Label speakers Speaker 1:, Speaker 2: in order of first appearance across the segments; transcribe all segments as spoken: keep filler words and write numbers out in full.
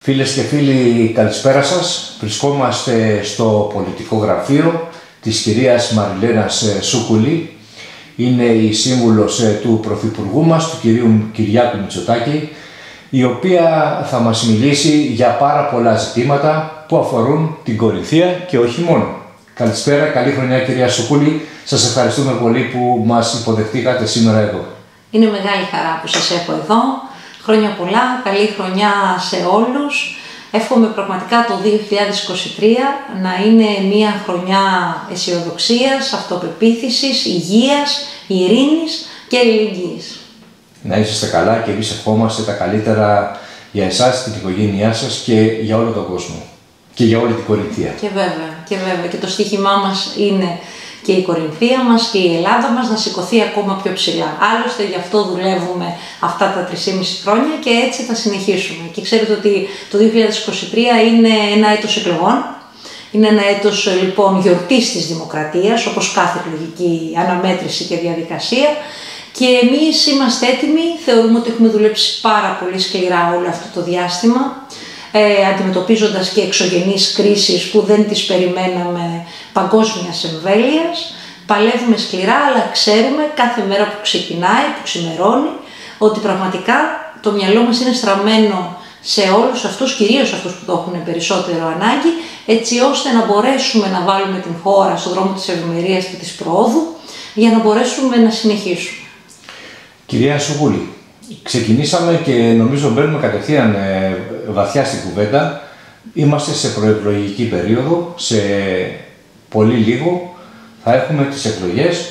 Speaker 1: Φίλες και φίλοι, καλησπέρα σας. Βρισκόμαστε στο πολιτικό γραφείο της κυρίας Μαριλένας Σούκουλη. Είναι η σύμβουλος του Πρωθυπουργού μας, του κυρίου Κυριάκου Μητσοτάκη, η οποία θα μας μιλήσει για πάρα πολλά ζητήματα που αφορούν την Κορινθία και όχι μόνο. Καλησπέρα, καλή χρονιά κυρία Σούκουλη. Σας ευχαριστούμε πολύ που μας υποδεχτήκατε σήμερα εδώ.
Speaker 2: Είναι μεγάλη χαρά που σας έχω εδώ. Χρόνια πολλά, καλή χρονιά σε όλους. Εύχομαι πραγματικά το δύο χιλιάδες είκοσι τρία να είναι μια χρονιά αισιοδοξίας, αυτοπεποίθησης, υγείας, ειρήνης και αλληλεγγύης.
Speaker 1: Να είσαστε καλά και εμείς ευχόμαστε τα καλύτερα για εσάς, την οικογένειά σας και για όλο τον κόσμο. Και για όλη την Κορινθία.
Speaker 2: Και βέβαια, και βέβαια. Και το στοίχημά μας είναι και η Κορινθία μας και η Ελλάδα μας να σηκωθεί ακόμα πιο ψηλά. Άλλωστε γι' αυτό δουλεύουμε αυτά τα τρεισήμισι χρόνια και έτσι θα συνεχίσουμε. Και ξέρετε ότι το δύο χιλιάδες είκοσι τρία είναι ένα έτος εκλογών. Είναι ένα έτος λοιπόν γιορτής της δημοκρατίας, όπως κάθε εκλογική αναμέτρηση και διαδικασία. Και εμείς είμαστε έτοιμοι, θεωρούμε ότι έχουμε δουλέψει πάρα πολύ σκληρά όλο αυτό το διάστημα, ε, αντιμετωπίζοντας και εξωγενείς κρίσεις που δεν τις περιμέναμε παγκόσμιας εμβέλειας. Παλεύουμε σκληρά, αλλά ξέρουμε κάθε μέρα που ξεκινάει, που ξημερώνει, ότι πραγματικά το μυαλό μας είναι στραμμένο σε όλους αυτούς, κυρίως αυτούς που το έχουν περισσότερο ανάγκη, έτσι ώστε να μπορέσουμε να βάλουμε την χώρα στον δρόμο της ευημερίας και της προόδου, για να μπορέσουμε να συνεχίσουμε.
Speaker 1: Κυρία Σούκουλη, ξεκινήσαμε και νομίζω μπαίνουμε κατευθείαν ε, βαθιά στην κουβέντα. Είμαστε σε προεκλογική περίοδο, σε πολύ λίγο θα έχουμε τις εκλογές.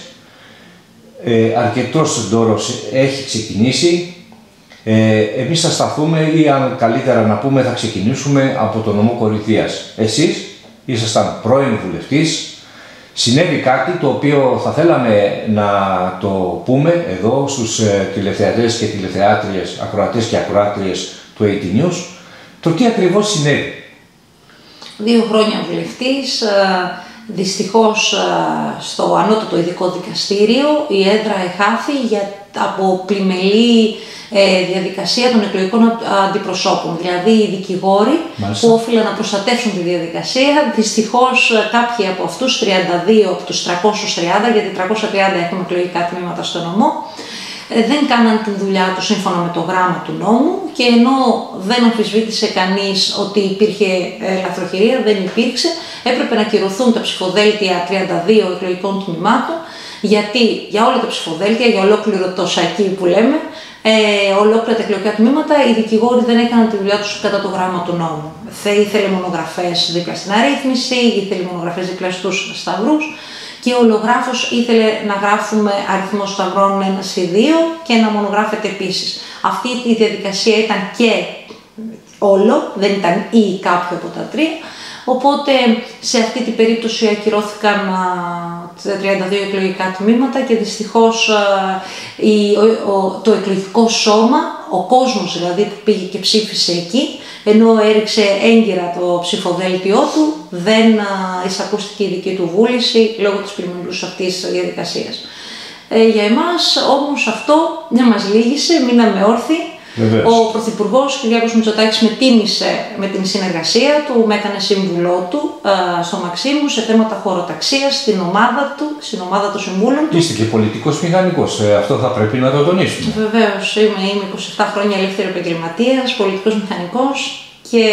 Speaker 1: Ε, αρκετός ντόρος έχει ξεκινήσει. Ε, εμείς θα σταθούμε ή αν καλύτερα να πούμε θα ξεκινήσουμε από το νομό Κορινθίας. Εσείς ήσασταν πρώην βουλευτής. Συνέβη κάτι το οποίο θα θέλαμε να το πούμε εδώ στους τηλεθεατές και τηλεθεάτριες, ακροατές και ακροάτριες του έι τι News, το τι ακριβώς συνέβη.
Speaker 2: Δύο χρόνια βουλευτής, δυστυχώς στο ανώτατο ειδικό δικαστήριο η έδρα εχάθη για, από πλημελή ε, διαδικασία των εκλογικών αντιπροσώπων. Δηλαδή οι δικηγόροι Μάλιστα. που όφυλαν να προστατεύσουν τη διαδικασία, δυστυχώς κάποιοι από αυτούς, τριάντα δύο από τους τριακόσιους τριάντα, γιατί τριακόσια τριάντα έχουμε εκλογικά τμήματα στο νομό, δεν κάναν την δουλειά του σύμφωνα με το γράμμα του νόμου και ενώ δεν αμφισβήτησε κανείς ότι υπήρχε λαθροχειρία, δεν υπήρξε, έπρεπε να κυρωθούν τα ψηφοδέλτια τριάντα δύο εκλογικών τμήματων, γιατί για όλα τα ψηφοδέλτια, για ολόκληρο το σακί που λέμε, ε, ολόκληρα τα εκλογικά τμήματα, οι δικηγόροι δεν έκαναν τη δουλειά τους κατά το γράμμα του νόμου. Θα ήθελε μονογραφές δίπλα στην αρρύθμιση, ήθελε μονογραφές δίπλα στους σταυρούς. Και ο ολογράφος ήθελε να γράφουμε αριθμό σταυρών ένα ή δύο και να μονογράφεται επίσης. Αυτή η διαδικασία ήταν και όλο, δεν ήταν ή κάποιο από τα τρία. Οπότε σε αυτή την περίπτωση ακυρώθηκαν τα τριάντα δύο εκλογικά τμήματα και δυστυχώς η, ο, το εκλογικό σώμα, ο κόσμος δηλαδή που πήγε και ψήφισε εκεί, ενώ έριξε έγκυρα το ψηφοδέλτιό του, δεν εισακούστηκε η δική του βούληση λόγω της πλημμυρούς αυτής της διαδικασίας. Ε, για εμάς όμως αυτό δεν μας λύγησε, μείναμε όρθιοι. Βεβαίως. Ο Πρωθυπουργός Κυριάκος Μητσοτάκης με τίμησε με την συνεργασία του, με έκανε σύμβουλό του α, στο Μαξίμου σε θέματα χωροταξίας, στην ομάδα του, στην ομάδα των συμβούλων του.
Speaker 1: Είστε και πολιτικός μηχανικός, ε, αυτό θα πρέπει να το τονίσουμε.
Speaker 2: Βεβαίως, είμαι, είμαι είκοσι επτά χρόνια ελεύθερο επαγγελματίας, πολιτικός μηχανικός και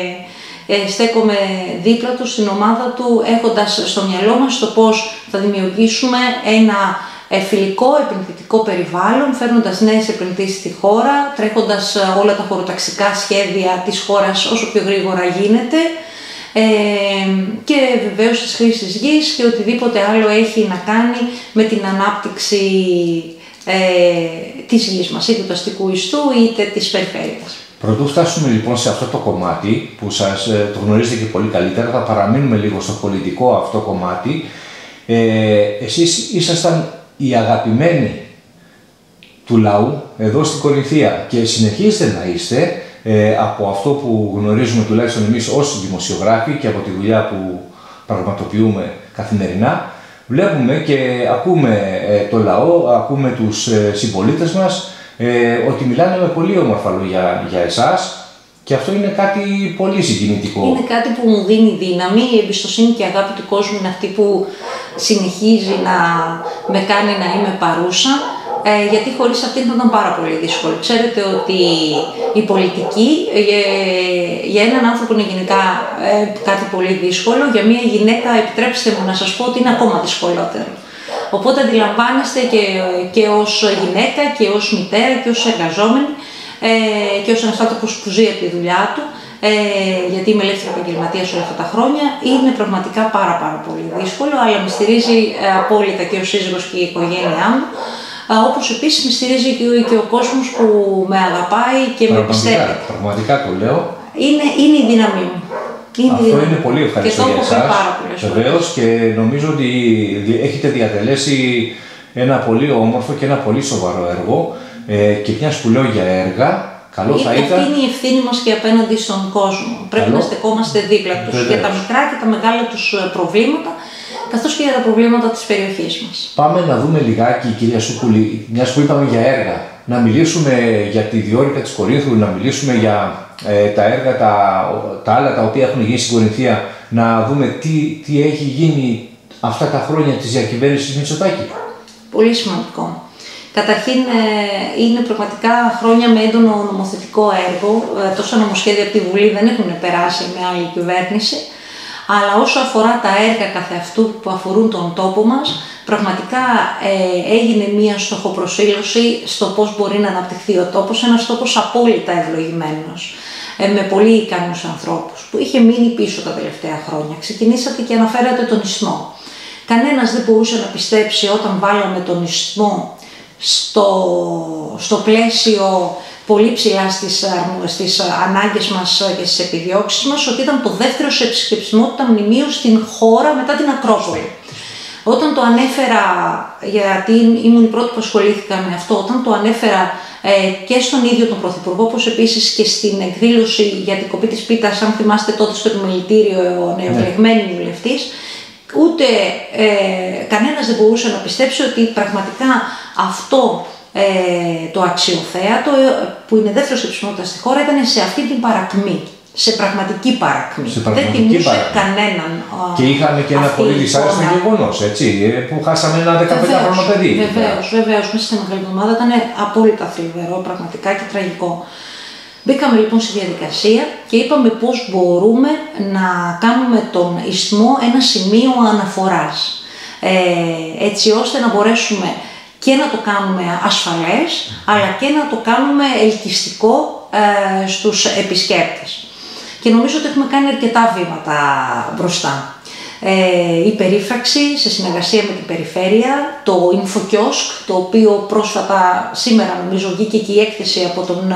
Speaker 2: ε, στέκομαι δίπλα του, στην ομάδα του, έχοντας στο μυαλό μας το πώς θα δημιουργήσουμε ένα φιλικό επενδυτικό περιβάλλον, φέρνοντας νέες επενδύσεις στη χώρα, τρέχοντας όλα τα χωροταξικά σχέδια της χώρας όσο πιο γρήγορα γίνεται ε, και βεβαίως της χρήσης γης και οτιδήποτε άλλο έχει να κάνει με την ανάπτυξη ε, της γης μας, είτε του αστικού ιστού είτε της περιφέρειας.
Speaker 1: Πρωτού φτάσουμε λοιπόν σε αυτό το κομμάτι που σας το γνωρίζετε και πολύ καλύτερα, θα παραμείνουμε λίγο στο πολιτικό αυτό κομμάτι. Ε, εσείς ήσασταν οι αγαπημένοι του λαού εδώ στην Κορινθία και συνεχίζετε να είστε ε, από αυτό που γνωρίζουμε τουλάχιστον εμείς ως δημοσιογράφοι και από τη δουλειά που πραγματοποιούμε καθημερινά. Βλέπουμε και ακούμε ε, το λαό, ακούμε τους ε, συμπολίτες μας ε, ότι μιλάνε με πολύ όμορφα λόγια για εσάς Και αυτό είναι κάτι πολύ συγκινητικό.
Speaker 2: Είναι κάτι που μου δίνει δύναμη, η εμπιστοσύνη και η αγάπη του κόσμου είναι αυτή που συνεχίζει να με κάνει να είμαι παρούσα, ε, γιατί χωρίς αυτήν θα ήταν πάρα πολύ δύσκολο. Ξέρετε ότι η πολιτική ε, για έναν άνθρωπο είναι γενικά ε, κάτι πολύ δύσκολο, για μια γυναίκα επιτρέψτε μου να σας πω ότι είναι ακόμα δυσκολότερο. Οπότε αντιλαμβάνεστε και, και ως γυναίκα και ως μητέρα και ως εργαζόμενη ε, και ως ένας άνθρωπος που ζει από τη δουλειά του, ε, γιατί είμαι ελεύθερη επαγγελματίας όλα αυτά τα χρόνια, είναι πραγματικά πάρα πάρα πολύ δύσκολο, αλλά με στηρίζει ε, απόλυτα και ο σύζυγος και η οικογένειά μου, ε, όπως επίσης με στηρίζει και, και ο κόσμος που με αγαπάει και με πιστεύει.
Speaker 1: Πραγματικά το λέω.
Speaker 2: Είναι, είναι η δύναμή μου. Είναι
Speaker 1: Αυτό
Speaker 2: δύναμη.
Speaker 1: είναι πολύ ευχαριστώ για εσάς, βεβαίως, και νομίζω ότι έχετε διατελέσει ένα πολύ όμορφο και ένα πολύ σοβαρό έργο, ε, και μιας που λέω για έργα, καλό θα ήταν...
Speaker 2: Αυτή είναι η ευθύνη μας και απέναντι στον κόσμο. Πρέπει
Speaker 1: Καλό.
Speaker 2: να στεκόμαστε δίπλα τους
Speaker 1: Βεβαίως.
Speaker 2: για τα μικρά και τα μεγάλα τους προβλήματα, καθώς και για τα προβλήματα της περιοχής μας.
Speaker 1: Πάμε να δούμε λιγάκι, κυρία Σούκουλη, μιας που είπαμε για έργα, να μιλήσουμε για τη διόρυγα της Κορίνθου, να μιλήσουμε για ε, τα έργα, τα, τα άλλα τα οποία έχουν γίνει στην Κορινθία, να δούμε τι, τι έχει γίνει αυτά τα χρόνια της διακυβέρνησης Μητσοτάκη.
Speaker 2: Πολύ σημαντικό. Καταρχήν είναι πραγματικά χρόνια με έντονο νομοθετικό έργο. Τόσα νομοσχέδια από τη Βουλή δεν έχουν περάσει με άλλη κυβέρνηση. Αλλά όσο αφορά τα έργα καθεαυτού που αφορούν τον τόπο μας, πραγματικά ε, έγινε μία στοχοπροσήλωση στο πώς μπορεί να αναπτυχθεί ο τόπος, ένας τόπος απόλυτα ευλογημένος, ε, με πολύ ικανούς ανθρώπους, που είχε μείνει πίσω τα τελευταία χρόνια. Ξεκινήσατε και αναφέρατε τον Ισθμό. Κανένας δεν μπορούσε να πιστέψει όταν βάλαμε τον Ισθμό στο, στο πλαίσιο πολύ ψηλά στις, στις ανάγκες μας και στις επιδιώξεις μας, ότι ήταν το δεύτερο σε επισκεψιμότητα μνημείο στην χώρα μετά την Ακρόπολη. Όταν το ανέφερα, γιατί ήμουν η πρώτη που ασχολήθηκα με αυτό, όταν το ανέφερα ε, και στον ίδιο τον Πρωθυπουργό, όπως επίσης και στην εκδήλωση για την κοπή της πίτας, αν θυμάστε τότε στο επιμελητήριο ο νεοεκλεγμένη βουλευτής, ούτε ε, κανένας δεν μπορούσε να πιστέψει ότι πραγματικά αυτό ε, το αξιοθέατο, που είναι δεύτερο σε ψημότητα στη χώρα, ήταν σε αυτή την παρακμή. Σε πραγματική παρακμή.
Speaker 1: Σε πραγματική
Speaker 2: δεν τιμούσε
Speaker 1: παρακμή.
Speaker 2: κανέναν.
Speaker 1: Και είχαμε και ένα πολύ δυσάρεστο γεγονός, έτσι, που χάσαμε ένα δεκαπέντε χρονό παιδί.
Speaker 2: Βεβαίως, βεβαίως. Μέσα στην μεγάλη εβδομάδα ήταν απόλυτα θλιβερό, πραγματικά και τραγικό. Μπήκαμε λοιπόν στη διαδικασία και είπαμε πώς μπορούμε να κάνουμε τον Ισθμό ένα σημείο αναφοράς. Ε, έτσι ώστε να μπορέσουμε και να το κάνουμε ασφαλές, αλλά και να το κάνουμε ελκυστικό ε, στους επισκέπτες. Και νομίζω ότι έχουμε κάνει αρκετά βήματα μπροστά. Ε, η περίφραξη σε συνεργασία με την περιφέρεια, το InfoKiosk, το οποίο πρόσφατα σήμερα νομίζω βγήκε και η έκθεση από τον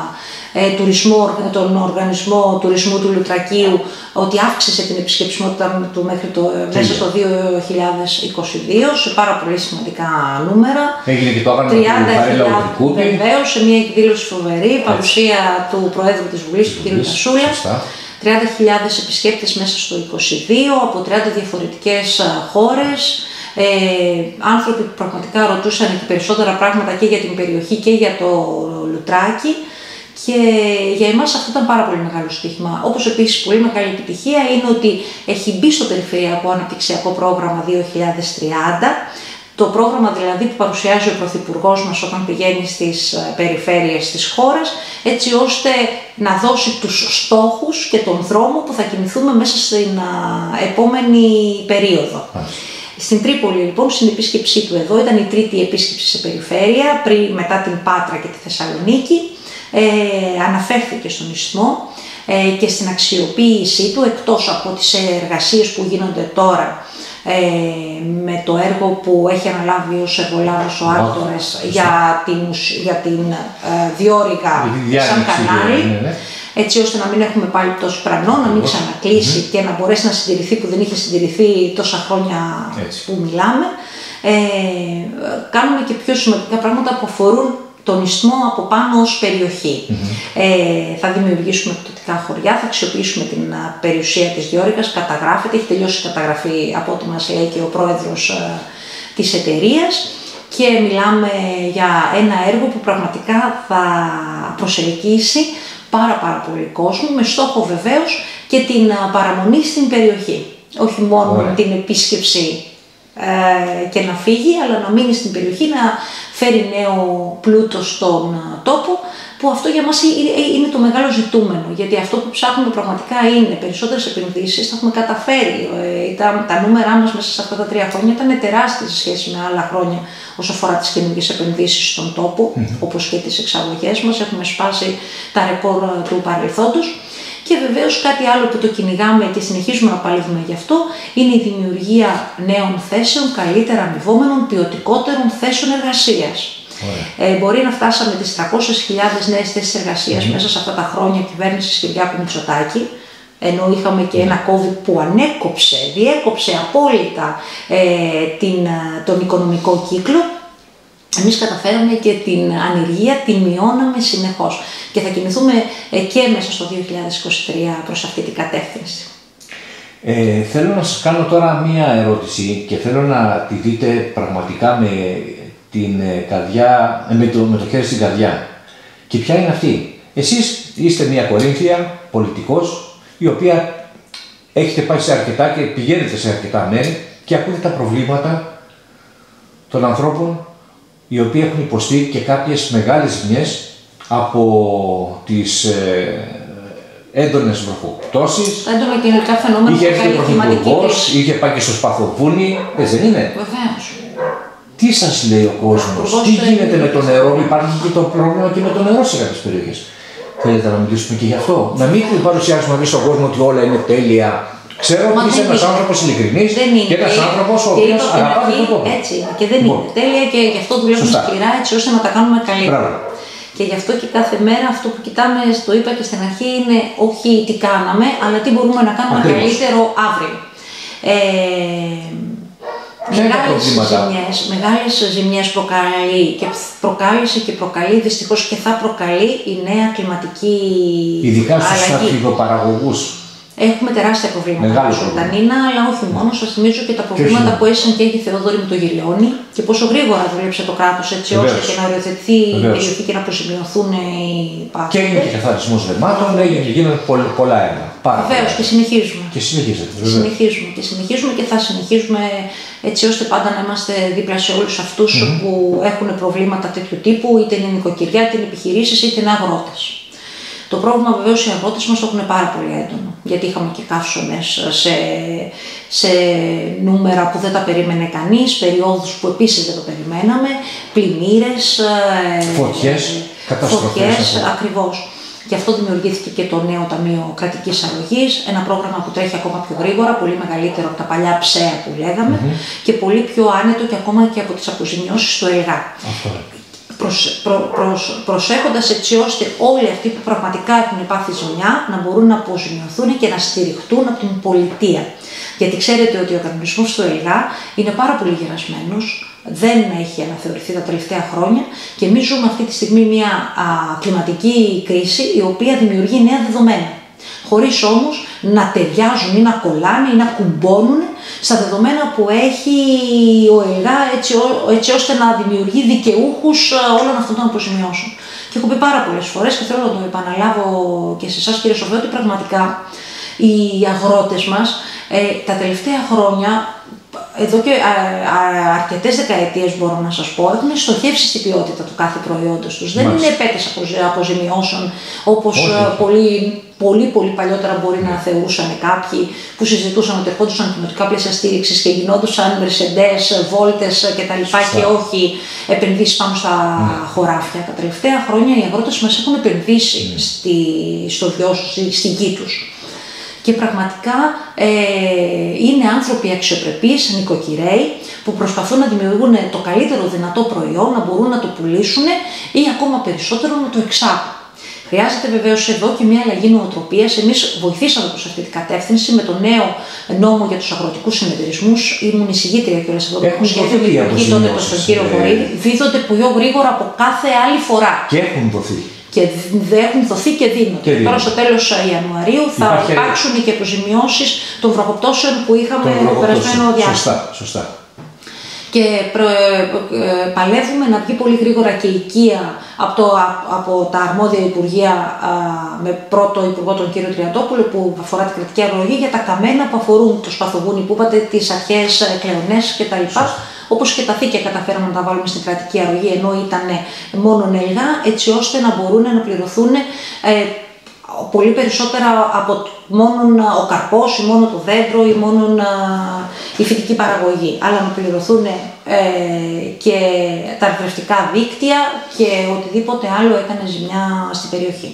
Speaker 2: ε, τουρισμό, τον Οργανισμό Τουρισμού του Λουτρακίου, ότι αύξησε την επισκεψιμότητα του μέχρι το, μέσα στο δύο χιλιάδες είκοσι δύο σε πάρα πολύ σημαντικά νούμερα.
Speaker 1: Έγινε και το άγαλμα του Χαρέλα Οδρικούτη.
Speaker 2: Βεβαίως, σε μια εκδήλωση φοβερή, παρουσία του Προέδρου της Βουλής, του κ. Τασούλα. τριάντα χιλιάδες επισκέπτες μέσα στο είκοσι δύο από τριάντα διαφορετικές χώρες. Ε, άνθρωποι που πραγματικά ρωτούσαν και περισσότερα πράγματα και για την περιοχή και για το Λουτράκι. Και για εμάς αυτό ήταν πάρα πολύ μεγάλο στοίχημα. Όπως επίσης πολύ μεγάλη επιτυχία είναι ότι έχει μπει στο Περιφερειακό Αναπτυξιακό Πρόγραμμα δύο χιλιάδες τριάντα. Το πρόγραμμα δηλαδή που παρουσιάζει ο Πρωθυπουργός μας όταν πηγαίνει στις περιφέρειες της χώρας, έτσι ώστε να δώσει τους στόχους και τον δρόμο που θα κινηθούμε μέσα στην επόμενη περίοδο. Στην Τρίπολη λοιπόν, στην επίσκεψή του εδώ, ήταν η τρίτη επίσκεψη σε περιφέρεια, πριν, μετά την Πάτρα και τη Θεσσαλονίκη, ε, αναφέρθηκε στον Ισθμό ε, και στην αξιοποίησή του, εκτός από τις εργασίες που γίνονται τώρα, Ε, με το έργο που έχει αναλάβει ως εργολάβος ο Άκτορας για την, για την ε, διόρυγα σαν κανάλι, ναι, ναι. Έτσι ώστε να μην έχουμε πάλι τόσο πρανό, να μην ξανακλείσει mm-hmm. και να μπορέσει να συντηρηθεί που δεν είχε συντηρηθεί τόσα χρόνια έτσι. Που μιλάμε. Ε, κάνουμε και πιο σημαντικά πράγματα που αφορούν τον Ισθμό από πάνω ως περιοχή. Mm-hmm. Ε, θα δημιουργήσουμε εκπτωτικά χωριά, θα αξιοποιήσουμε την περιουσία της διόρυγας, καταγράφεται, έχει τελειώσει η καταγραφή από ό,τι μας λέει και ο πρόεδρος ε, της εταιρείας και μιλάμε για ένα έργο που πραγματικά θα προσελκύσει πάρα πάρα πολύ κόσμο, με στόχο βεβαίως και την παραμονή στην περιοχή. Όχι μόνο Ωραία. την επίσκεψη ε, και να φύγει, αλλά να μείνει στην περιοχή, να φέρει νέο πλούτο στον τόπο, που αυτό για μας είναι το μεγάλο ζητούμενο, γιατί αυτό που ψάχνουμε πραγματικά είναι περισσότερες επενδύσεις. Τα έχουμε καταφέρει. Τα, τα νούμερά μας μέσα σε αυτά τα τρία χρόνια ήταν τεράστια σε σχέση με άλλα χρόνια όσο αφορά τις καινούργιες επενδύσεις στον τόπο, mm-hmm. όπως και τις εξαγωγές μας. Έχουμε σπάσει τα ρεκόρ του παρελθόντος. Και βεβαίως κάτι άλλο που το κυνηγάμε και συνεχίζουμε να παλεύουμε γι' αυτό είναι η δημιουργία νέων θέσεων, καλύτερα αμοιβόμενων, ποιοτικότερων θέσεων εργασίας. Ε, μπορεί να φτάσαμε τις τριακόσιες χιλιάδες νέες θέσεις εργασίας mm-hmm. μέσα σε αυτά τα χρόνια κυβέρνησης Κυριάκου Μητσοτάκη, ενώ είχαμε και ένα COVID που ανέκοψε, διέκοψε απόλυτα ε, την, τον οικονομικό κύκλο. Εμείς καταφέραμε και την ανεργία την μειώναμε συνεχώς και θα κινηθούμε ε, και μέσα στο δύο χιλιάδες είκοσι τρία προς αυτή την κατεύθυνση.
Speaker 1: Ε, θέλω να σας κάνω τώρα μία ερώτηση και θέλω να τη δείτε πραγματικά με την καρδιά, με το, με το χέρι στην καρδιά. Και ποια είναι αυτή? Εσείς είστε μια Κορίνθια πολιτικός, η οποία έχετε πάει σε αρκετά και πηγαίνετε σε αρκετά μέρη και ακούτε τα προβλήματα των ανθρώπων οι οποίοι έχουν υποστεί και κάποιες μεγάλες ζημιές από τις ε, έντονες βροχοπτώσεις.
Speaker 2: Έντονα κοινωνικά φαινόμενα.
Speaker 1: Είχε έρθει ο Πρωθυπουργός, είχε πάει και στο Σπαθοβούνι, έτσι δεν είναι?
Speaker 2: Βεβαίως.
Speaker 1: Τι σας λέει ο κόσμος, τι γίνεται με το νερό? Υπάρχει και το πρόβλημα και με το νερό σε κάποιες περιοχές. Θέλετε να μιλήσουμε και γι' αυτό? Να μην παρουσιάσουμε εμείς στον κόσμο ότι όλα είναι τέλεια. Ξέρω ότι είσαι ένας άνθρωπος ειλικρινής και ένας άνθρωπος ο οποίος αγαπάει τον τόπο.
Speaker 2: Έτσι είναι και δεν είναι τέλεια και γι' αυτό δουλεύουμε σκληρά έτσι ώστε να τα κάνουμε καλύτερα. Και γι' αυτό και κάθε μέρα αυτό που κοιτάμε, το είπα και στην αρχή, είναι όχι τι κάναμε, αλλά τι μπορούμε να κάνουμε Ακριβώς. καλύτερο αύριο. Ε, Μεγάλες ζημιές, μεγάλες ζημιές προκαλεί και προκάλεσε και προκαλεί δυστυχώς και θα προκαλεί η νέα κλιματική αλλαγή.
Speaker 1: Ειδικά στους αρχιδοπαραγωγούς.
Speaker 2: Έχουμε τεράστια προβλήματα με τον Τανίνα, αλλά όχι μόνο. Σας θυμίζω και τα προβλήματα που έζησαν και η Θεοδόρη με το Γελιόνι και πόσο γρήγορα δούλεψε το κράτος έτσι Βεβαίως. ώστε και να οριοθετηθεί η περιοχή και να αποζημιωθούν οι πάθητες.
Speaker 1: Και έγινε και καθαρισμός δεμάτων, έγινε και γίνανε πολλά έργα.
Speaker 2: Βεβαίως και συνεχίζουμε.
Speaker 1: Και συνεχίζετε.
Speaker 2: Και συνεχίζουμε και συνεχίζουμε και θα συνεχίζουμε έτσι ώστε πάντα να είμαστε δίπλα σε όλους αυτούς mm-hmm. που έχουν προβλήματα τέτοιου τύπου, είτε είναι νοικοκυριά, είτε είναι επιχειρήσεις, είτε είναι αγρότες. Το πρόβλημα βεβαίως οι αγρότες μας το έχουν πάρα πολύ έντονο, γιατί είχαμε και καύσονες σε, σε νούμερα που δεν τα περίμενε κανείς, περιόδους που επίσης δεν το περιμέναμε, πλημμύρες,
Speaker 1: φωτιές,
Speaker 2: φωτιές ακριβώς. Γι' αυτό δημιουργήθηκε και το νέο Ταμείο Κρατικής Αρρωγής, ένα πρόγραμμα που τρέχει ακόμα πιο γρήγορα, πολύ μεγαλύτερο από τα παλιά ψέα που λέγαμε mm-hmm. και πολύ πιο άνετο και ακόμα και από τις αποζημιώσεις στο ΕΛΓΑ. Προσ, προ, προς, προσέχοντας έτσι ώστε όλοι αυτοί που πραγματικά έχουν πάθει ζημιά να μπορούν να αποζημιωθούν και να στηριχτούν από την πολιτεία. Γιατί ξέρετε ότι ο κανονισμός του ΕΛΓΑ είναι πάρα πολύ γερασμένος, δεν έχει αναθεωρηθεί τα τελευταία χρόνια και εμείς ζούμε αυτή τη στιγμή μια α, κλιματική κρίση η οποία δημιουργεί νέα δεδομένα. Χωρίς όμως να ταιριάζουν ή να κολλάνε ή να κουμπώνουν στα δεδομένα που έχει ο ΕΛΓΑ έτσι, έτσι ώστε να δημιουργεί δικαιούχους όλων αυτών των αποζημιώσεων. Και έχω πει πάρα πολλές φορές και θέλω να το επαναλάβω και σε εσάς κύριε Σοφέ, ότι πραγματικά οι αγρότες μας ε, τα τελευταία χρόνια, εδώ και α, α, αρκετές δεκαετίες μπορώ να σας πω, έχουν στοχεύσει στην ποιότητα του κάθε προϊόντος τους. Μάλιστα. Δεν είναι επέτες αποζημιώσεων όπως πολύ, πολύ πολύ παλιότερα μπορεί να θεωρούσαν κάποιοι που συζητούσαν ότι ερχόντουσαν κοινοτικά πλαίσια στήριξης και γινόντουσαν Mercedes, Βόλτες κτλ. Και όχι επενδύσεις πάνω στα ναι. χωράφια. Τα τελευταία χρόνια οι αγρότες μας έχουν επενδύσει ναι. στη, στο βιώσιμο, στη, στη γη τους. Και πραγματικά ε, είναι άνθρωποι αξιοπρεπείς, νοικοκυρέοι, που προσπαθούν να δημιουργούν το καλύτερο δυνατό προϊόν, να μπορούν να το πουλήσουν ή ακόμα περισσότερο να το εξάγουν. Χρειάζεται βεβαίως εδώ και μια αλλαγή νοοτροπίας. Εμείς βοηθήσαμε προς αυτή την κατεύθυνση με το νέο νόμο για τους αγροτικούς συνεταιρισμούς. Ήμουν εισηγήτρια κιόλας εδώ που σχέδιο δημιουργεί τότε το στον κύριο Βορύδη. Δίδονται πιο γρήγορα από κάθε άλλη φορά.
Speaker 1: Και έχουν δοθεί.
Speaker 2: Και δεν έχουν δοθεί και δίνονται. Και τώρα στο τέλος Ιανουαρίου θα Υπάρχει... υπάρξουν και αποζημιώσεις των βροχοπτώσεων που είχαμε το περασμένο διάστημα.
Speaker 1: Σωστά, σωστά.
Speaker 2: και προ, ε, παλεύουμε να βγει πολύ γρήγορα και η οικία από, το, από τα αρμόδια υπουργεία α, με πρώτο υπουργό τον κύριο Τριαντόπουλο που αφορά την κρατική αρρωγή για τα καμένα που αφορούν το σπαθογούνι που είπατε, τις αρχαίες κλεονές κτλ. Όπως και τα θήκια καταφέραμε να τα βάλουμε στην κρατική αρρωγή ενώ ήταν μόνο νελγά, έτσι ώστε να μπορούν να πληρωθούν ε, πολύ περισσότερα από μόνο ο καρπός ή μόνο το δέντρο ή μόνο η φυτική παραγωγή, αλλά να πληρωθούν ε, και τα αρθρευτικά δίκτυα και οτιδήποτε άλλο έκανε ζημιά στην περιοχή.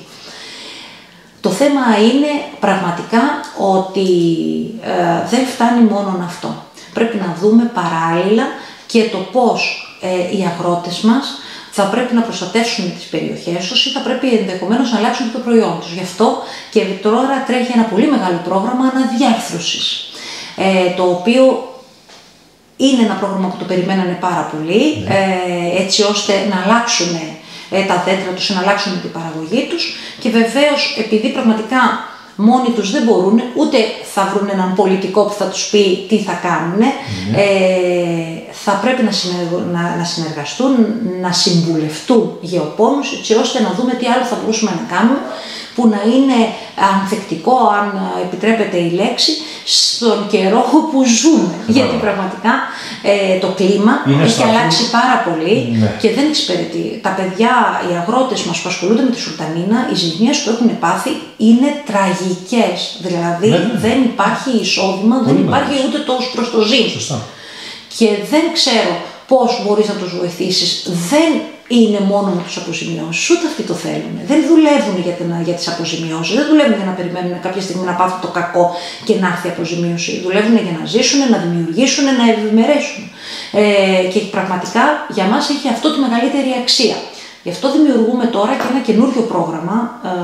Speaker 2: Το θέμα είναι πραγματικά ότι ε, δεν φτάνει μόνο αυτό. Πρέπει να δούμε παράλληλα και το πώς ε, οι αγρότες μας θα πρέπει να προστατεύσουν τις περιοχές τους ή θα πρέπει ενδεχομένως να αλλάξουν το προϊόν τους. Γι' αυτό και τώρα τρέχει ένα πολύ μεγάλο πρόγραμμα αναδιάρθρωσης, ε, το οποίο είναι ένα πρόγραμμα που το περιμένανε πάρα πολύ, ναι. ε, έτσι ώστε να αλλάξουν ε, τα δέντρα τους, να αλλάξουν την παραγωγή τους και βεβαίως επειδή πραγματικά μόνοι τους δεν μπορούν, ούτε θα βρουν έναν πολιτικό που θα τους πει τι θα κάνουν, mm-hmm. ε, θα πρέπει να, συνεργο, να, να συνεργαστούν, να συμβουλευτούν γεωπόνους, έτσι ώστε να δούμε τι άλλο θα μπορούσαμε να κάνουμε, που να είναι ανθεκτικό, αν επιτρέπεται η λέξη, στον καιρό που ζούμε. Yeah. Γιατί πραγματικά ε, το κλίμα είναι έχει σταθούν. αλλάξει πάρα πολύ yeah. και δεν εξυπηρετεί. Τα παιδιά, οι αγρότες μας που ασχολούνται με τη σουλτανίνα, οι ζημιές που έχουν πάθει είναι τραγικές. Δηλαδή yeah. δεν υπάρχει εισόδημα, δεν υπάρχει ούτε το προς το ζήν. Και δεν ξέρω πώς μπορείς να τους βοηθήσεις. Δεν είναι μόνο με τους αποζημιώσεις, ούτε αυτοί το θέλουν. Δεν δουλεύουν για, την, για τις αποζημιώσεις, δεν δουλεύουν για να περιμένουν κάποια στιγμή να πάθουν το κακό και να έρθει η αποζημίωση. Δουλεύουν για να ζήσουν, να δημιουργήσουν, να ευημερέσουν. Ε, και πραγματικά για μας έχει αυτό τη μεγαλύτερη αξία. Γι' αυτό δημιουργούμε τώρα και ένα καινούριο πρόγραμμα.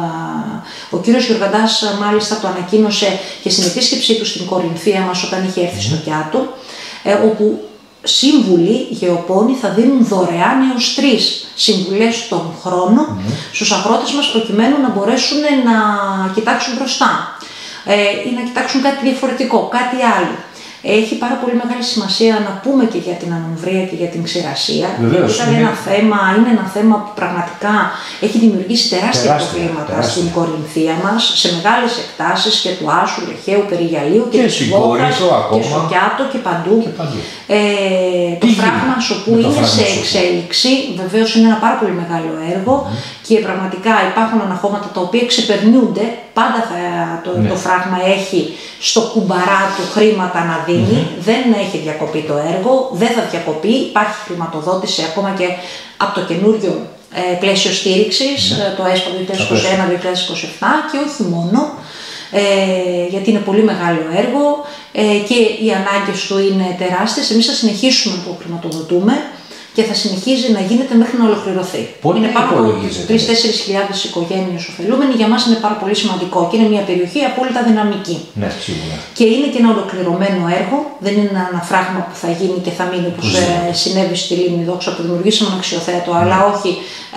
Speaker 2: Ο κύριος Γιουργαντάς μάλιστα το ανακοίνωσε και στην επίσκεψή του στην Κορινθία μας όταν είχε έρθει στο Κιάτο, όπου σύμβουλοι γεωπόνοι θα δίνουν δωρεάν έως τρεις συμβουλές τον χρόνο mm-hmm. στους αγρότες μας προκειμένου να μπορέσουν να κοιτάξουν μπροστά ε, ή να κοιτάξουν κάτι διαφορετικό, κάτι άλλο. Έχει πάρα πολύ μεγάλη σημασία να πούμε και για την ανομβρία και για την ξηρασία. Βεβαίως, είναι... Ένα θέμα, είναι ένα θέμα που πραγματικά έχει δημιουργήσει τεράστια, τεράστια προβλήματα τεράστια. στην Κορινθία μας, σε μεγάλες εκτάσεις και του Άσου, Λεχαίου, Περιγιαλίου και, και της Βόχας και στο Κιάτο και παντού. Και παντού. Ε, το φράγμα όπου είναι σε εξέλιξη, βεβαίως είναι ένα πάρα πολύ μεγάλο έργο mm. και πραγματικά υπάρχουν αναχώματα τα οποία ξεπερνιούνται. Πάντα θα, το, ναι. το φράγμα έχει στο κουμπαρά του χρήματα να δίνει, mm-hmm. δεν έχει διακοπεί το έργο, δεν θα διακοπεί, υπάρχει χρηματοδότηση ακόμα και από το καινούριο ε, πλαίσιο στήριξης, mm-hmm. το ΕΣΠΑ δύο χιλιάδες είκοσι ένα δύο χιλιάδες είκοσι επτά και όχι μόνο, ε, γιατί είναι πολύ μεγάλο έργο ε, και οι ανάγκες του είναι τεράστιες. Εμείς θα συνεχίσουμε να το χρηματοδοτούμε και θα συνεχίζει να γίνεται μέχρι να ολοκληρωθεί.
Speaker 1: Πολύ
Speaker 2: είναι πάνω από τρεις με τέσσερις χιλιάδες οικογένειες ωφελούμενοι, για μας είναι πάρα πολύ σημαντικό και είναι μια περιοχή απόλυτα δυναμική.
Speaker 1: Ναι, σίγουρα.
Speaker 2: Και είναι και ένα ολοκληρωμένο έργο, δεν είναι ένα φράγμα που θα γίνει και θα μείνει όπως ε, συνέβη στη Λίμνη Δόξα που δημιουργήσαμε ένα αξιοθέατο, mm. αλλά όχι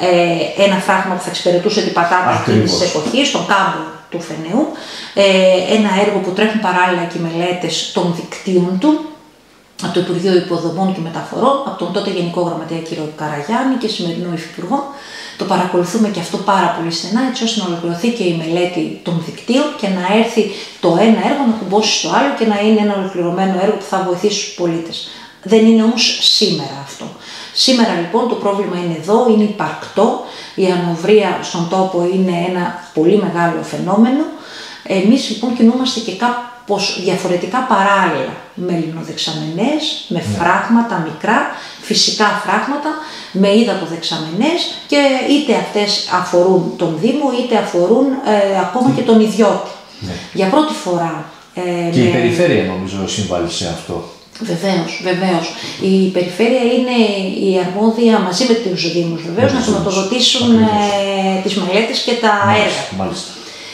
Speaker 2: ε, ένα φράγμα που θα εξυπηρετούσε την πατάτα εκείνης της εποχής, τον κάμπο του Φενεού. Ε, ένα έργο που τρέχουν παράλληλα και οι μελέτες των δικτύων του, από το Υπουργείο Υποδομών και Μεταφορών, από τον τότε Γενικό Γραμματέα κύριο Καραγιάννη και σημερινό Υφυπουργό. Το παρακολουθούμε και αυτό πάρα πολύ στενά, έτσι ώστε να ολοκληρωθεί και η μελέτη των δικτύων και να έρθει το ένα έργο να κουμπώσει στο άλλο και να είναι ένα ολοκληρωμένο έργο που θα βοηθήσει τους πολίτες. Δεν είναι όμως σήμερα αυτό. Σήμερα λοιπόν το πρόβλημα είναι εδώ, είναι υπαρκτό. Η ανοβρία στον τόπο είναι ένα πολύ μεγάλο φαινόμενο. Εμείς λοιπόν κινούμαστε και κάπου πως διαφορετικά παράλληλα με λιμνοδεξαμενές, με ναι. φράγματα μικρά, φυσικά φράγματα, με ύδατο-δεξαμενές και είτε αυτές αφορούν τον Δήμο είτε αφορούν ε, ακόμα ναι. και τον ιδιώτη. Ναι. Για πρώτη φορά...
Speaker 1: Ε, και με... η περιφέρεια νομίζω συμβάλλει σε αυτό.
Speaker 2: Βεβαίως, βεβαίως. Η περιφέρεια είναι η αρμόδια μαζί με τους Δήμους βεβαίως να χρηματοδοτήσουν ε, τις μελέτες και τα μάλιστα, έργα. Μάλιστα.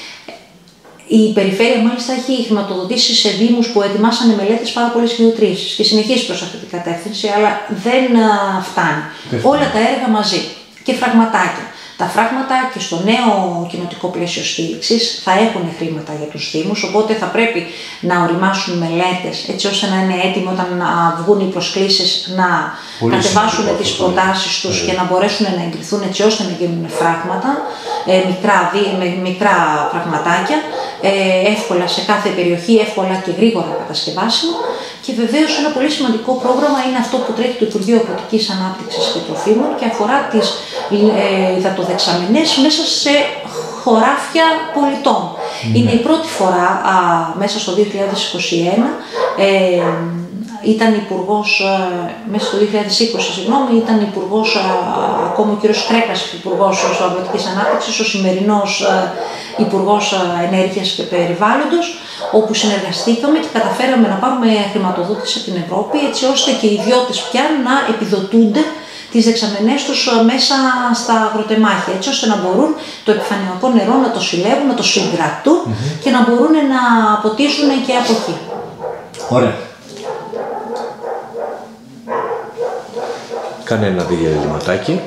Speaker 2: Η περιφέρεια μάλιστα έχει χρηματοδοτήσει σε δήμους που ετοιμάσανε μελέτες πάρα πολλές γεωτρήσεις και συνεχίζει προς αυτή την κατεύθυνση, αλλά δεν α, φτάνει. Δεν Όλα τα έργα μαζί και φραγματάκια. Τα φράγματα και στο νέο κοινοτικό πλαίσιο στήριξης θα έχουν χρήματα για τους Δήμους, οπότε θα πρέπει να οριμάσουν μελέτες έτσι ώστε να είναι έτοιμοι όταν βγουν οι προσκλήσεις να Πολύ κατεβάσουν τις προτάσεις τους και να μπορέσουν να εγκριθούν έτσι ώστε να γίνουν φράγματα, ε, μικρά, δι, με, μικρά φραγματάκια, ε, εύκολα σε κάθε περιοχή, εύκολα και γρήγορα κατασκευάσιμα. Και βεβαίως ένα πολύ σημαντικό πρόγραμμα είναι αυτό που τρέχει το Υπουργείο Αγροτικής Ανάπτυξης και Τροφίμων και αφορά τις ε, υδατοδεξαμενές μέσα σε χωράφια πολιτών. Mm. Είναι η πρώτη φορά α, μέσα στο δύο χιλιάδες είκοσι ένα, ε, ήταν υπουργός, ε, μέσα στο δύο χιλιάδες είκοσι, συγγνώμη, ήταν υπουργός, ε, ακόμα ο κ. Κρέκας, υπουργός Αγροτικής Ανάπτυξης, ο σημερινός ε, υπουργός Ενέργειας και Περιβάλλοντος, όπου συνεργαστήκαμε και καταφέραμε να πάρουμε χρηματοδότηση από την Ευρώπη, έτσι ώστε και οι ιδιώτες πια να επιδοτούνται τις δεξαμενές τους μέσα στα αγροτεμάχια, έτσι ώστε να μπορούν το επιφανειακό νερό να το συλλέγουν, να το συγκρατούν mm-hmm. και να μπορούν να ποτίζουν και από εκεί.
Speaker 1: Ωραία. Κάνε ένα διαλυματάκι.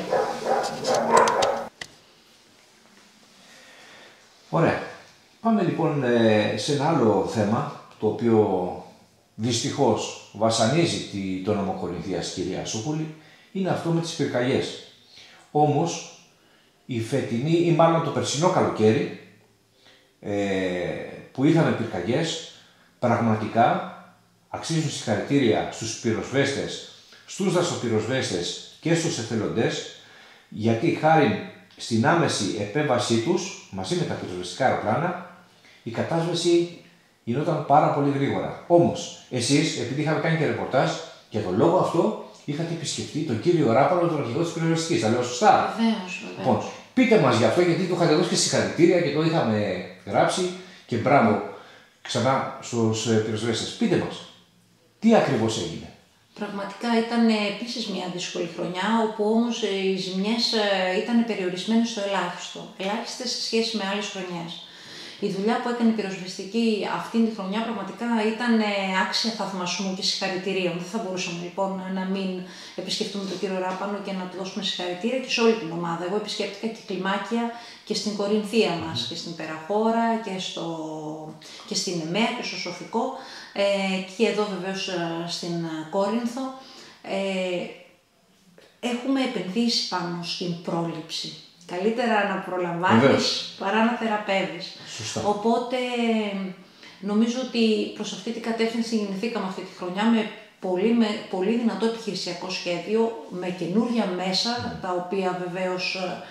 Speaker 1: Ωραία. Πάμε λοιπόν σε ένα άλλο θέμα, το οποίο δυστυχώς βασανίζει το νόμο Κορινθίας, κυρία Σούκουλη, είναι αυτό με τις πυρκαγιές. Όμως, η φετινή ή μάλλον το περσινό καλοκαίρι, ε, που είχαμε πυρκαγιές, πραγματικά αξίζουν συγχαρητήρια στους πυροσβέστες, στους δασοπυροσβέστες και στους εθελοντές, γιατί χάρη στην άμεση επέμβασή τους, μαζί με τα πυροσβεστικά αεροπλάνα, η κατάσβεση γινόταν πάρα πολύ γρήγορα. Όμως, εσείς, επειδή είχαμε κάνει και ρεπορτάζ, για τον λόγο αυτό, είχατε επισκεφτεί τον κύριο Ράπανο, τον αρχηγό της πυροσβεστικής. Τα λέω σωστά?
Speaker 2: Βεβαίως, βεβαίως.
Speaker 1: Λοιπόν, πείτε μας γι' αυτό, γιατί του είχατε δώσει και συγχαρητήρια και το είχαμε γράψει και μπράβο ξανά στους πυροσβέστες. Πείτε μας, τι ακριβώς έγινε?
Speaker 2: Πραγματικά ήταν επίσης μια δύσκολη χρονιά, όπου όμως οι ζημιές ήταν περιορισμένες στο ελάχιστο, ελάχιστες σε σχέση με άλλες χρονιές. Η δουλειά που έκανε η πυροσβεστική αυτήν τη χρονιά πραγματικά ήταν άξια θαυμασμού και συγχαρητηρίων. Δεν θα μπορούσαμε λοιπόν να μην επισκεφτούμε τον κύριο Ράπανο και να του δώσουμε συγχαρητήρια και σε όλη την ομάδα. Εγώ επισκέπτηκα και κλιμάκια και στην Κορινθία μας, και στην Περαχώρα και, στο... και στην Εμέα και στο Σοφικό, ε, και εδώ βεβαίως στην Κόρινθο. Ε, έχουμε επενδύσει πάνω στην πρόληψη. Καλύτερα να προλαμβάνεις παρά να θεραπεύεις.
Speaker 1: Σωστά.
Speaker 2: Οπότε νομίζω ότι προς αυτή την κατεύθυνση γεννηθήκαμε αυτή τη χρονιά με πολύ, με πολύ δυνατό επιχειρησιακό σχέδιο, με καινούργια μέσα, mm. τα οποία βεβαίως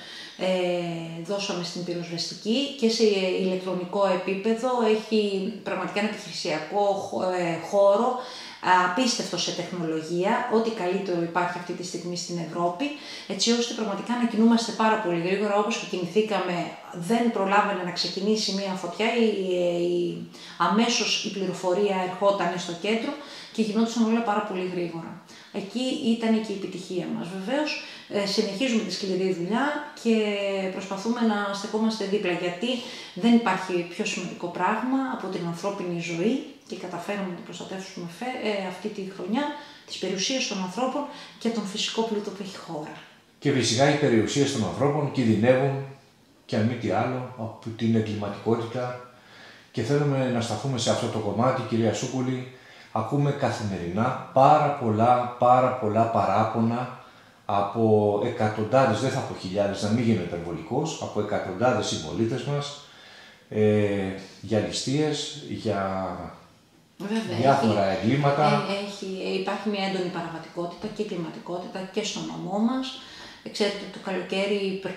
Speaker 2: ε, δώσαμε στην πυροσβεστική και σε ηλεκτρονικό επίπεδο. Έχει πραγματικά ένα επιχειρησιακό ε, χώρο, απίστευτο σε τεχνολογία, ό,τι καλύτερο υπάρχει αυτή τη στιγμή στην Ευρώπη, έτσι ώστε πραγματικά να κινούμαστε πάρα πολύ γρήγορα, όπως και κινηθήκαμε. Δεν προλάβαινε να ξεκινήσει μια φωτιά, η, η, αμέσως η πληροφορία ερχόταν στο κέντρο και γινόντουσαν όλα πάρα πολύ γρήγορα. Εκεί ήταν και η επιτυχία μας. Βεβαίως, ε, συνεχίζουμε τη σκληρή δουλειά και προσπαθούμε να στεκόμαστε δίπλα, γιατί δεν υπάρχει πιο σημαντικό πράγμα από την ανθρώπινη ζωή και καταφέραμε να προστατεύσουμε ε, αυτή τη χρονιά τις περιουσίες των ανθρώπων και τον φυσικό πλούτο που έχει χώρα. Και
Speaker 1: φυσικά οι περιουσίες των ανθρώπων κινδυνεύουν και αν μη τι άλλο από την εγκληματικότητα, και θέλουμε να σταθούμε σε αυτό το κομμάτι, κυρία Σούκουλη. Ακούμε καθημερινά πάρα πολλά, πάρα πολλά παράπονα από εκατοντάδες, δεν θα πω χιλιάδες, να μην γίνω υπερβολικός, από εκατοντάδες συμπολίτες μας, ε, για ληστείες, για
Speaker 2: Βέβαια,
Speaker 1: διάφορα
Speaker 2: έχει,
Speaker 1: εγκλήματα.
Speaker 2: Έχει, υπάρχει μια έντονη παραβατικότητα και κλιματικότητα και στον νομό μας. Ξέρετε ότι το καλοκαίρι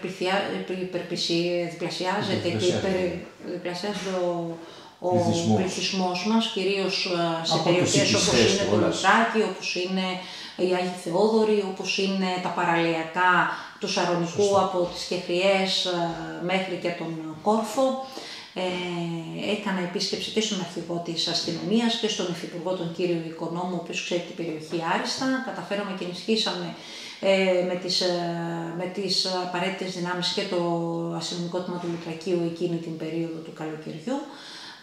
Speaker 2: διπλασιάζεται και διπλασιάζεται ο, ο πληθυσμός μας, κυρίως σε από περιοχές όπως είναι το Λουτράκι, όπως είναι η Άγιοι Θεόδωροι, όπως είναι τα παραλιακά του Σαρονικού. Σωστά. Από τις Κεφριές μέχρι και τον Κόρφο. Ε, έκανα επίσκεψη και στον αρχηγό της αστυνομίας και στον υφυπουργό, τον κύριο Οικονόμου, ο οποίος ξέρει την περιοχή άριστα. Καταφέραμε και ενισχύσαμε ε, με, τις, ε, με τις απαραίτητες δυνάμεις και το αστυνομικό τμήμα του Λουτρακίου εκείνη την περίοδο του καλοκαιριού.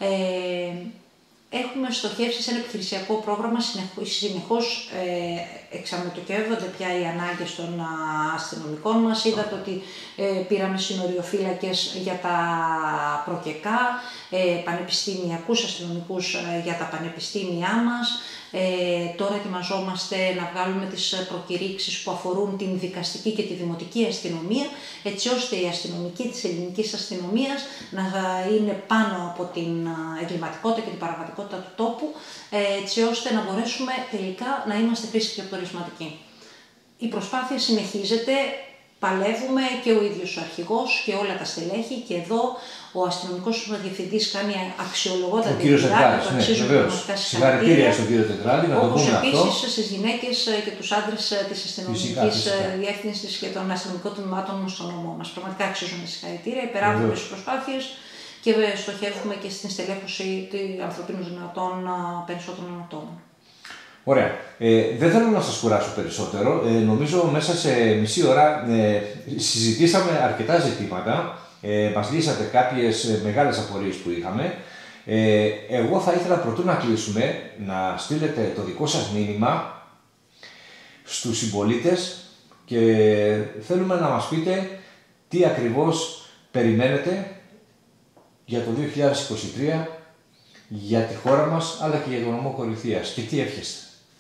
Speaker 2: Ε, έχουμε στοχεύσει σε ένα επιχειρησιακό πρόγραμμα συνεχώς, συνεχώς ε, εξαμετωκεύονται πια οι ανάγκες των αστυνομικών μας. Είδατε ότι ε, πήραμε συνοριοφύλακες για τα προκεκά, ε, πανεπιστημιακούς αστυνομικούς ε, για τα πανεπιστήμια μας. Ε, τώρα ετοιμαζόμαστε να βγάλουμε τις προκηρύξεις που αφορούν την δικαστική και τη δημοτική αστυνομία, έτσι ώστε η αστυνομική της ελληνικής αστυνομίας να είναι πάνω από την εγκληματικότητα και την παραβατικότητα του τόπου, έτσι ώστε να μπορέσουμε τελικά να είμαστε χρήσιμοι και αποτελεσματικοί. Η προσπάθεια συνεχίζεται, παλεύουμε και ο ίδιος ο αρχηγός και όλα τα στελέχη, και εδώ ο αστυνομικός διευθυντής κάνει αξιολογότατη δουλειά, το αξίζουν πραγματικά
Speaker 1: συγχαρητήρια στον κύριο Τετράδη, να το πούμε αυτό.
Speaker 2: Όπως επίσης στις γυναίκες και τους άντρες της αστυνομικής διεύθυνσης και των αστυνομικών τμήματων στο νομό μας. Πραγματικά αξίζουν συγχαρητήρια, υπεράνθρωπες προσπάθειες, και στοχεύουμε και στην στελέχωση των ανθρωπίνων δυνατών περισσότερων ατόμων.
Speaker 1: Ωραία. Ε, δεν θέλω να σας κουράσω περισσότερο. Ε, νομίζω μέσα σε μισή ώρα ε, συζητήσαμε αρκετά ζητήματα. Ε, μας λύσατε κάποιες μεγάλες απορίες που είχαμε. Ε, εγώ θα ήθελα πρωτού να κλείσουμε να στείλετε το δικό σας μήνυμα στους συμπολίτες και θέλουμε να μας πείτε τι ακριβώς περιμένετε για το δύο χιλιάδες είκοσι τρία, για τη χώρα μας, αλλά και για τον νομό Κορινθίας, και τι εύχεστε.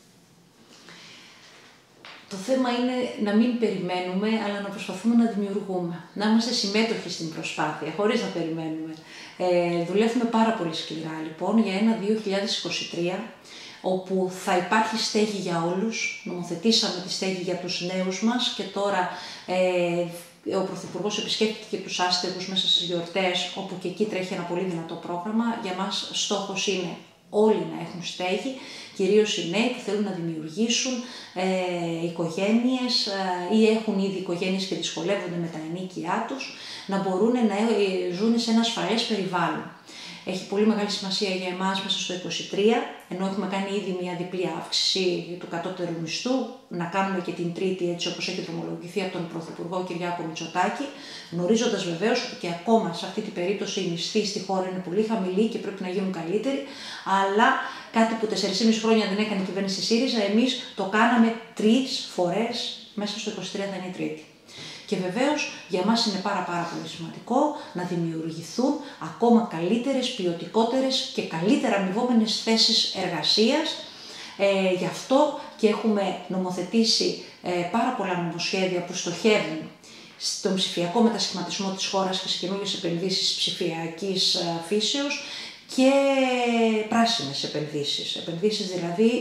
Speaker 2: Το θέμα είναι να μην περιμένουμε, αλλά να προσπαθούμε να δημιουργούμε. Να είμαστε συμμέτοχοι στην προσπάθεια, χωρίς να περιμένουμε. Ε, δουλεύουμε πάρα πολύ σκληρά, λοιπόν, για ένα δύο χιλιάδες είκοσι τρία, όπου θα υπάρχει στέγη για όλους. Νομοθετήσαμε τη στέγη για τους νέους μας και τώρα ε, ο Πρωθυπουργός επισκέφτηκε και τους άστεγους μέσα στις γιορτές, όπου και εκεί τρέχει ένα πολύ δυνατό πρόγραμμα. Για μας στόχος είναι όλοι να έχουν στέγη, κυρίως οι νέοι που θέλουν να δημιουργήσουν ε, οικογένειες ε, ή έχουν ήδη οικογένειες και δυσκολεύονται με τα ενίκια τους, να μπορούν να ε, ζουν σε ένα ασφαλές περιβάλλον. Έχει πολύ μεγάλη σημασία για εμάς μέσα στο είκοσι τρία, ενώ έχουμε κάνει ήδη μια διπλή αύξηση του κατώτερου μισθού, να κάνουμε και την τρίτη, έτσι όπως έχει δρομολογηθεί από τον Πρωθυπουργό Κυριάκο Μητσοτάκη, γνωρίζοντας βεβαίως ότι και ακόμα σε αυτή την περίπτωση οι μισθοί στη χώρα είναι πολύ χαμηλοί και πρέπει να γίνουν καλύτεροι, αλλά κάτι που τέσσερα και μισό χρόνια δεν έκανε η κυβέρνηση ΣΥΡΙΖΑ, εμείς το κάναμε τρεις φορές, μέσα στο είκοσι τρία θα είναι η τρίτη. Και βεβαίως για μας είναι πάρα πάρα πολύ σημαντικό να δημιουργηθούν ακόμα καλύτερες, ποιοτικότερες και καλύτερα αμοιβόμενες θέσεις εργασίας. Ε, γι' αυτό και έχουμε νομοθετήσει ε, πάρα πολλά νομοσχέδια που στοχεύουν στον ψηφιακό μετασχηματισμό της χώρας και σε καινούργιες επενδύσεις ψηφιακής ε, φύσεως και πράσινες επενδύσεις, επενδύσεις δηλαδή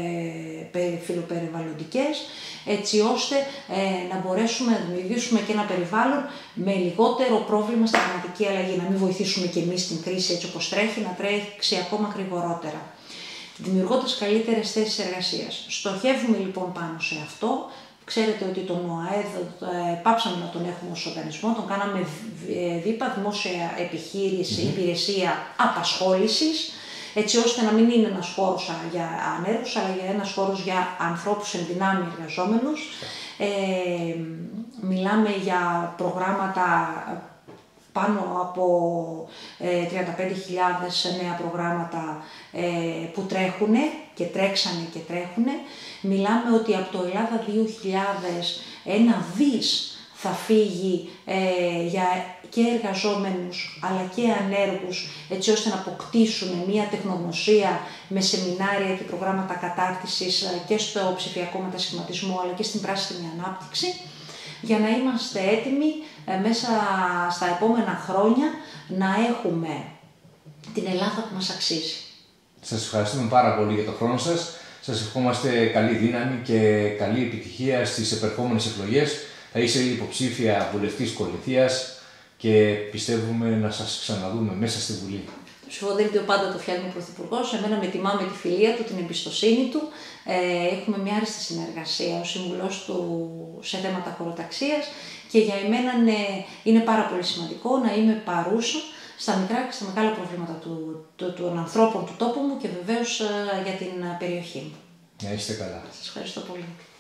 Speaker 2: ε, φιλοπεριβαλλοντικές, έτσι ώστε ε, να μπορέσουμε να δημιουργήσουμε και ένα περιβάλλον με λιγότερο πρόβλημα στην κλιματική αλλαγή, να μην βοηθήσουμε και εμείς την κρίση έτσι όπως τρέχει, να τρέξει ακόμα γρηγορότερα, δημιουργώντας καλύτερες θέσεις εργασίας. Στοχεύουμε λοιπόν πάνω σε αυτό. Ξέρετε ότι τον ΟΑΕΔ ε, πάψαμε να τον έχουμε ως οργανισμό, τον κάναμε ΔΥΠΑ, δημόσια επιχείρηση, mm-hmm. υπηρεσία απασχόλησης, έτσι ώστε να μην είναι ένας χώρος για ανέργους, αλλά για ένας χώρος για ανθρώπους εν δυνάμει εργαζόμενους. Ε, μιλάμε για προγράμματα πάνω από ε, τριάντα πέντε χιλιάδες νέα προγράμματα ε, που τρέχουν και τρέξανε και τρέχουν. Μιλάμε ότι από το Ελλάδα δύο χιλιάδες ένα δις θα φύγει ε, για και εργαζόμενους αλλά και ανέργους, έτσι ώστε να αποκτήσουν μια τεχνογνωσία με σεμινάρια και προγράμματα κατάρτισης και στο ψηφιακό μετασχηματισμό αλλά και στην πράσινη ανάπτυξη, για να είμαστε έτοιμοι ε, μέσα στα επόμενα χρόνια να έχουμε την Ελλάδα που μας αξίζει.
Speaker 1: Σας ευχαριστούμε πάρα πολύ για τον χρόνο σας. Σας ευχόμαστε καλή δύναμη και καλή επιτυχία στις επερχόμενες εκλογές. Θα είσαι υποψήφια βουλευτής Κορινθίας και πιστεύουμε να σας ξαναδούμε μέσα στη Βουλή.
Speaker 2: Το ψηφοδέλτιο πάντα το φτιάχνει ο Πρωθυπουργός. Εμένα με τιμά με τη φιλία του, την εμπιστοσύνη του. Ε, έχουμε μια άριστη συνεργασία ως σύμβουλος του σε θέματα χωροταξίας και για εμένα είναι, είναι πάρα πολύ σημαντικό να είμαι παρούσα στα μικρά και στα μεγάλα προβλήματα του, του, των ανθρώπων του τόπου μου και βεβαίως για την περιοχή μου.
Speaker 1: Να είστε καλά.
Speaker 2: Σας ευχαριστώ πολύ.